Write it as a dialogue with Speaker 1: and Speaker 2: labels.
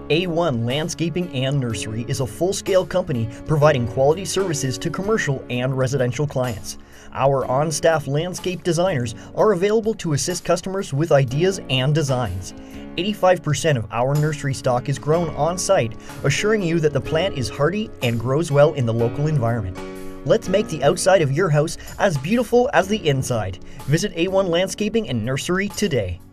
Speaker 1: A-1 Landscaping and Nursery is a full-scale company providing quality services to commercial and residential clients. Our on-staff landscape designers are available to assist customers with ideas and designs. 85% of our nursery stock is grown on-site, assuring you that the plant is hardy and grows well in the local environment. Let's make the outside of your house as beautiful as the inside. Visit A1 Landscaping and Nursery today.